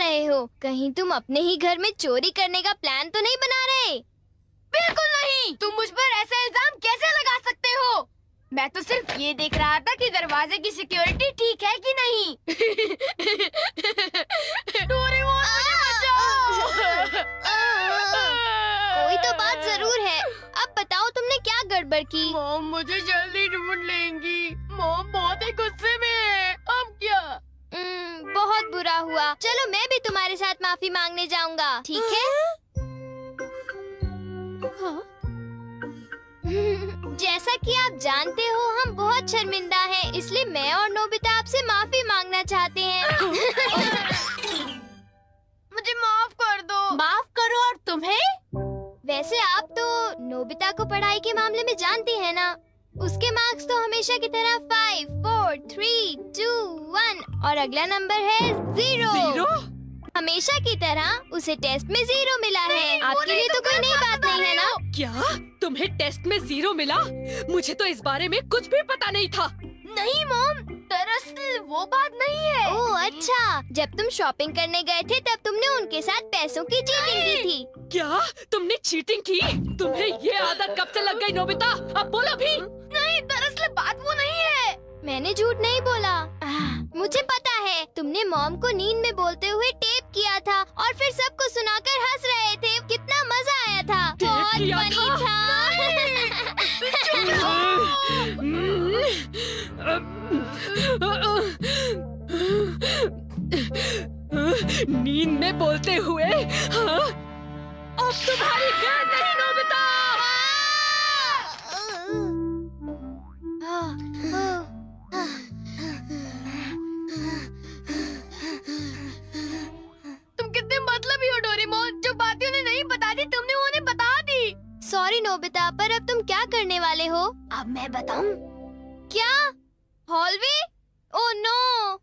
रहे हो? कहीं तुम अपने ही घर में चोरी करने का प्लान तो नहीं बना रहे? बिल्कुल नहीं। तुम मुझ पर ऐसा इल्जाम कैसे लगा सकते हो? मैं तो सिर्फ ये देख रहा था कि दरवाजे की सिक्योरिटी ठीक है कि नहीं। डोरेमोन, मुझे बचाओ। कोई तो बात जरूर है। अब बताओ तुमने क्या गड़बड़ की? मॉम मुझे जल्दी ढूंढ लेंगी। मॉम बहुत ही गुस्से में है। अब क्या? बहुत बुरा हुआ। चलो मैं भी तुम्हारे साथ माफी मांगने जाऊंगा, ठीक है? हाँ? जैसा कि आप जानते हो हम बहुत शर्मिंदा हैं, इसलिए मैं और नोबिता आपसे माफी मांगना चाहते हैं। मुझे माफ कर दो। माफ करो और तुम्हें? वैसे आप तो नोबिता को पढ़ाई के मामले में जानती हैं ना? उसके मार्क्स तो हमेशा की तरह 5, 4, 3, 2, 1 और अगला नंबर है 0। हमेशा की तरह उसे टेस्ट में 0 मिला है। आपके लिए तो कोई नई बात नहीं है ना? क्या तुम्हें टेस्ट में 0 मिला? मुझे तो इस बारे में कुछ भी पता नहीं था। नहीं मॉम, दरअसल वो बात नहीं है। ओह अच्छा, जब तुम शॉपिंग करने गए थे तब तुमने उनके साथ पैसों की चीटिंग की थी। क्या तुमने चीटिंग की? तुम्हें ये आदत कब से लग गई नोबिता? अब बोलो भी। नहीं, दरअसल बात वो नहीं है। मैंने झूठ नहीं बोला। मुझे पता है, तुमने मॉम को नींद में बोलते हुए टेप किया था और फिर सबको सुनाकर हंस रहे थे। कितना मजा आया था। बहुत फनी था। नींद में बोलते हुए? हाँ? अब तुम्हारी गैर नहीं नोबिता। तुम कितने मतलबी हो डोरेमोन। जो बातें उन्हें नहीं बता दी तुमने उन्हें बता दी। सॉरी नोबिता, पर अब तुम क्या करने वाले हो? अब मैं बताऊं? क्या? हॉलवे? Oh no.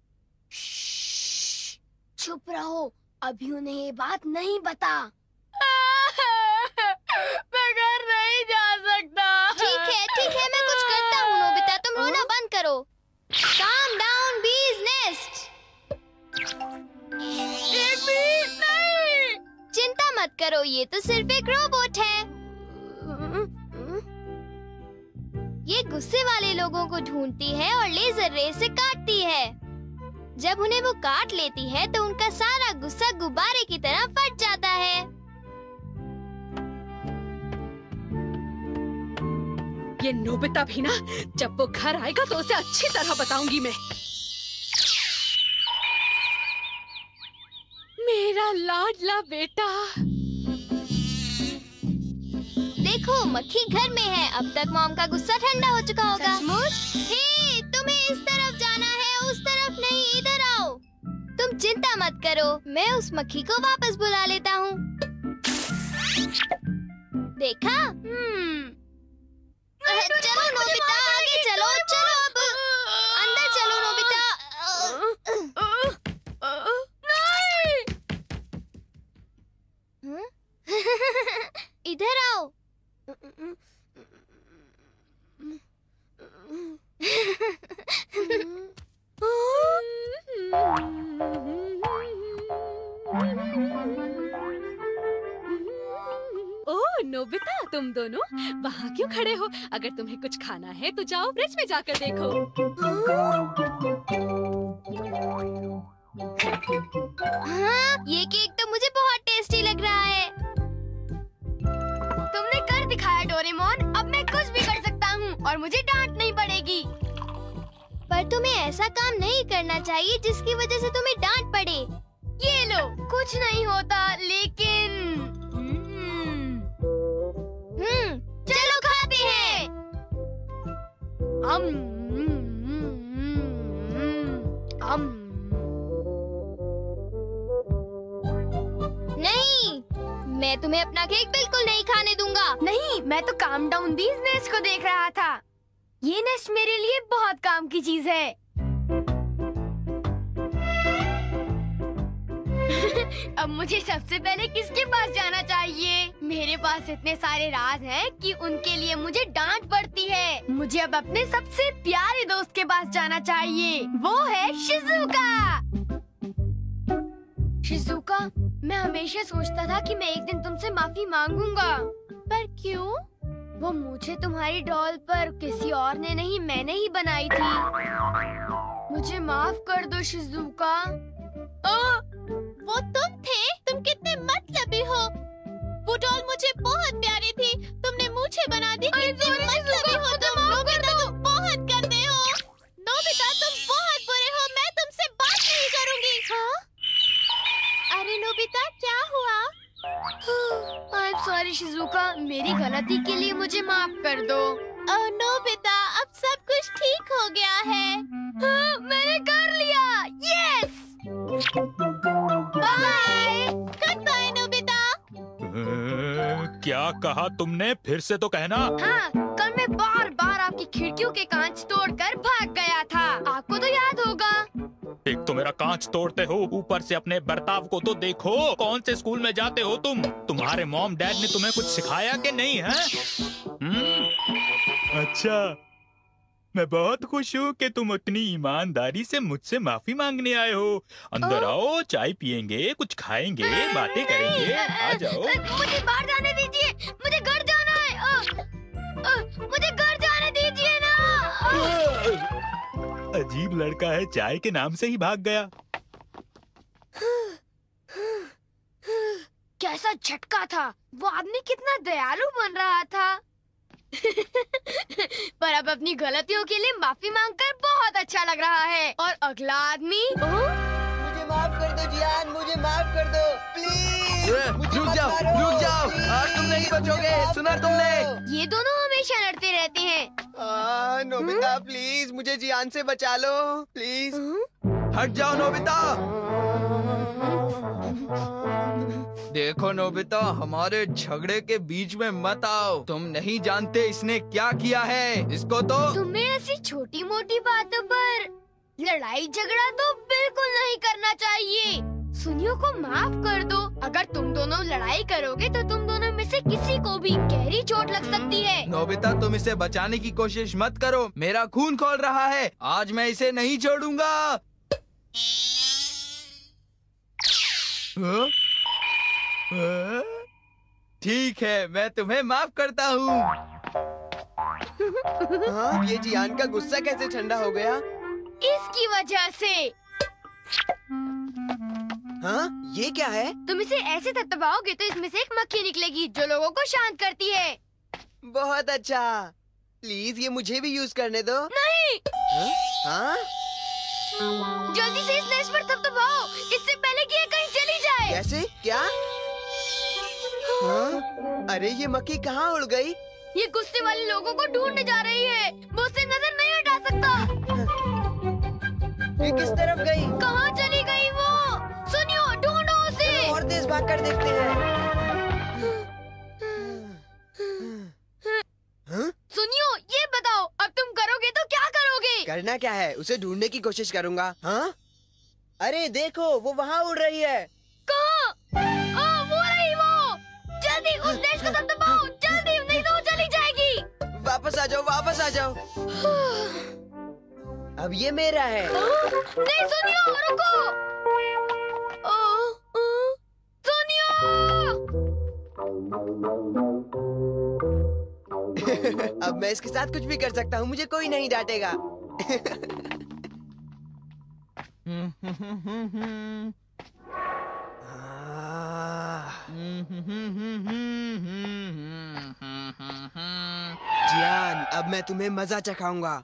चुप रहो, अभी उन्हें ये बात नहीं बता। मैं घर नहीं जा सकता। ठीक है, मैं कुछ करता हूँ नोबिता, तुम रोना बंद करो। Calm down, bee's nest. नहीं। चिंता मत करो, ये तो सिर्फ एक रोबोट है। ये गुस्से वाले लोगों को ढूंढती है और लेजर रे से काटती है। जब उन्हें वो काट लेती है तो उनका सारा गुस्सा गुब्बारे की तरह फट जाता है। ये नोबिता भी ना, जब वो घर आएगा तो उसे अच्छी तरह बताऊंगी मैं। मेरा लाडला बेटा। देखो मक्खी घर में है। अब तक मॉम का गुस्सा ठंडा हो चुका होगा। हे, तुम्हें इस तरफ जाना है, उस तरफ नहीं, इधर आओ। तुम चिंता मत करो, मैं उस मक्खी को वापस बुला लेता हूँ। देखा? चलो नोबिता, आगे चलो, चलो अब अंदर चलो नोबिता। इधर आओ। ओह नोबिता, तुम दोनों वहाँ क्यों खड़े हो? अगर तुम्हें कुछ खाना है तो जाओ फ्रिज में जाकर देखो। हाँ, ये केक तो मुझे बहुत टेस्टी लग रहा है। तुमने कर दिखाया डोरेमोन। अब मैं कुछ भी कर सकता हूँ और मुझे डांट नहीं पड़ेगी। पर तुम्हें ऐसा काम नहीं करना चाहिए जिसकी वजह से तुम्हें डांट पड़े। ये लो, कुछ नहीं होता, लेकिन चलो खाते हैं। नहीं, मैं तुम्हें अपना केक बिल्कुल नहीं खाने दूंगा। नहीं, मैं तो काम डाउन बीज नेस्ट को देख रहा था। ये नेस्ट मेरे लिए बहुत काम की चीज है। अब मुझे सबसे पहले किसके पास जाना चाहिए? मेरे पास इतने सारे राज हैं कि उनके लिए मुझे डांट पड़ती है। मुझे अब अपने सबसे प्यारे दोस्त के पास जाना चाहिए। वो है शिज़ुका। शिज़ुका, मैं हमेशा सोचता था कि मैं एक दिन तुमसे माफी मांगूंगा। पर क्यों? वो मुझे तुम्हारी डॉल पर किसी और ने नहीं, मैंने ही बनाई थी। मुझे माफ कर दो शिज़ुका। वो तुम थे? तुम कितने मतलबी हो। वो डॉल मुझे बहुत प्यारी थी, तुमने मुझे बना दी। कितने मतलबी हो तुम। नोबिता, तुम बहुत गंदे हो। नोबिता, तुम बहुत बुरे हो। मैं तुमसे बात नहीं करूंगी। हाँ? अरे नोबिता, क्या हुआ? I'm sorry शिज़ुका, मेरी गलती के लिए मुझे माफ कर दो। ओह नोबिता, अब सब कुछ ठीक हो गया है। हाँ, मैंने कर लिया। Yes. Bye. Good bye Nobita. क्या कहा तुमने? फिर से तो कहना। हाँ, कल मैं बार बार आपकी खिड़कियों के कांच तोड़कर भाग गया था। आपको तो याद होगा। एक तो मेरा कांच तोड़ते हो, ऊपर से अपने बर्ताव को तो देखो। कौन से स्कूल में जाते हो तुम? तुम्हारे मॉम डैड ने तुम्हें कुछ सिखाया कि नहीं है? अच्छा, मैं बहुत खुश हूँ कि तुम इतनी ईमानदारी से मुझसे माफी मांगने आए हो। अंदर आओ, चाय पियेंगे, कुछ खाएंगे, बातें करेंगे। आ जाओ। मुझे बाहर जाने दीजिए, मुझे घर जाना है। मुझे घर जाने दीजिए ना। अजीब लड़का है, चाय के नाम से ही भाग गया। कैसा झटका था। वो आदमी कितना दयालु बन रहा था। पर अब अपनी गलतियों के लिए माफी मांगकर बहुत अच्छा लग रहा है। और अगला आदमी मुझे माफ कर दो जियान, मुझे माफ कर दो प्लीज। रुक जाओ, आज तुम नहीं बचोगे। सुना तुमने? ये दोनों हमेशा लड़ते रहते हैं। नोबिता प्लीज मुझे जियान से बचा लो प्लीज। हट जाओ नोबिता। देखो नोबिता, हमारे झगड़े के बीच में मत आओ। तुम नहीं जानते इसने क्या किया है। इसको तो तुम्हें ऐसी छोटी मोटी बातों पर लड़ाई झगड़ा तो बिल्कुल नहीं करना चाहिए। सुनियो को माफ कर दो। अगर तुम दोनों लड़ाई करोगे तो तुम दोनों में से किसी को भी गहरी चोट लग सकती है। नोबिता, तुम इसे बचाने की कोशिश मत करो। मेरा खून खौल रहा है। आज मैं इसे नहीं छोड़ूंगा। ठीक है, मैं तुम्हें माफ करता हूँ। ये जियान का गुस्सा कैसे ठंडा हो गया? इसकी वजह से। हाँ, ये क्या है? तुम इसे ऐसे थपथपाओगे तो इसमें से एक मक्खी निकलेगी जो लोगों को शांत करती है। बहुत अच्छा। प्लीज ये मुझे भी यूज करने दो। नहीं। हाँ? जल्दी से इस नेस्ट पर थपथपाओ, इससे पहले कि ये कहीं चली जाए। कैसे? क्या? हाँ? अरे ये मक्खी कहाँ उड़ गई? ये गुस्से वाले लोगों को ढूंढने जा रही है। वो उससे नजर नहीं हटा सकता। ये किस तरफ गई? कहाँ चली गई वो? सुनियो, ढूंढो उसे। और तेज भाग कर देखते हैं। हाँ? सुनियो, ये बताओ अब तुम करोगे तो क्या करोगे? करना क्या है? उसे ढूंढने की कोशिश करूंगा। हाँ? अरे देखो, वो वहाँ उड़ रही है। कहाँ? वो रही वो। जल्दी उस नेस्ट को दबाओ, जल्दी, नहीं तो वो चली जाएगी। वापस आ जाओ, वापस आ जाओ। अब ये मेरा है। नहीं सुनियो, रुको। सुनियो। अब मैं इसके साथ कुछ भी कर सकता हूँ, मुझे कोई नहीं डांटेगा। जियान, अब मैं तुम्हें मजा चखाऊंगा।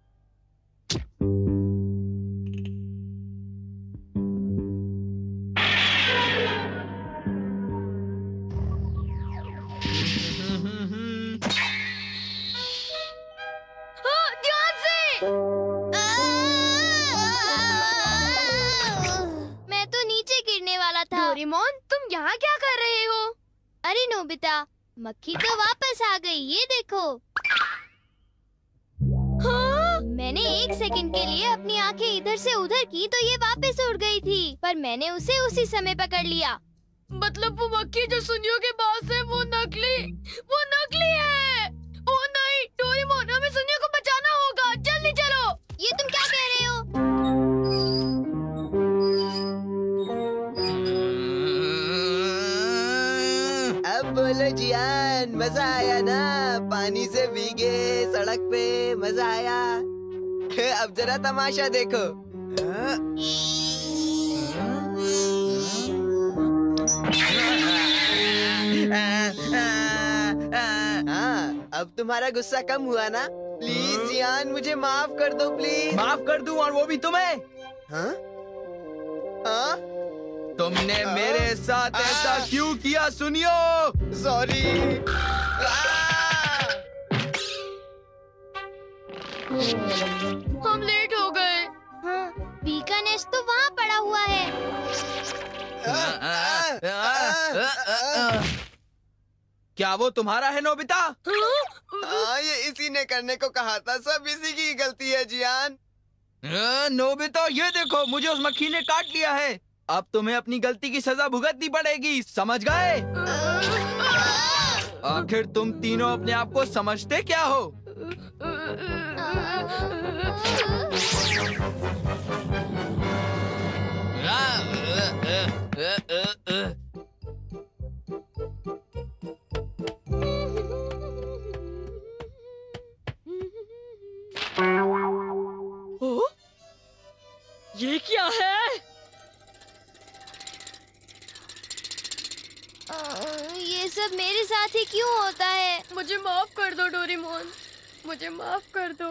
ध्यान से। मैं तो नीचे गिरने वाला था। डोरेमोन, तुम यहाँ क्या कर रहे हो? अरे नोबिता, मक्खी तो वापस आ गई, ये देखो। हाँ? मैंने 1 सेकंड के लिए अपनी आंखें इधर से उधर की तो ये वापस उड़ गई थी, पर मैंने उसे उसी समय पकड़ लिया। मतलब वो मक्खी जो सुनियो के पास है वो नकली है। ओ नहीं, डोरेमोन, हमें सुनियो को बचाना होगा। जल्दी चलो। ये तुम क्या कह रहे हो? बोलो जियान, मजा आया ना? पानी से भीगे सड़क पे, मजा आया। अब जरा तमाशा देखो। हाँ, अब तुम्हारा गुस्सा कम हुआ ना? प्लीज जियान, मुझे माफ कर दो प्लीज। माफ कर दूं, और वो भी तुम्हें? हाँ? हाँ? तुमने मेरे साथ ऐसा क्यों किया? सुनियो। सॉरी। हम लेट हो गए। हाँ, बी का नेस्ट तो वहाँ पड़ा हुआ है। क्या वो तुम्हारा है नोबिता? ये इसी ने करने को कहा था। सब इसी की गलती है जियान। नोबिता, ये देखो, मुझे उस मक्खी ने काट लिया है। अब तुम्हें अपनी गलती की सजा भुगतनी पड़ेगी, समझ गए? आखिर तुम तीनों अपने आप को समझते क्या हो? ओ? ये क्या है? ये सब मेरे साथ ही क्यों होता है? मुझे माफ कर दो डोरेमोन, मुझे माफ कर दो।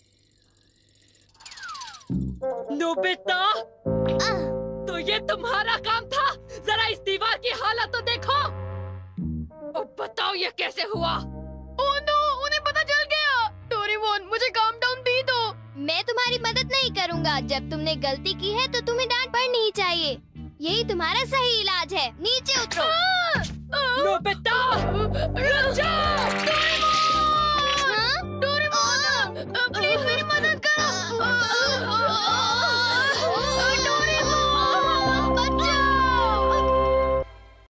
नोबिता, तो ये तुम्हारा काम था? जरा इस दीवार की हालत तो देखो। अब बताओ ये कैसे हुआ? ओह नो, उन्हें पता चल गया। डोरेमोन, मुझे काम डाउन भी दो। मैं तुम्हारी मदद नहीं करूँगा। जब तुमने गलती की है तो तुम्हें डांट पड़नी ही चाहिए। यही तुम्हारा सही इलाज है। नीचे उतरो। नोबिता, रुक जाओ।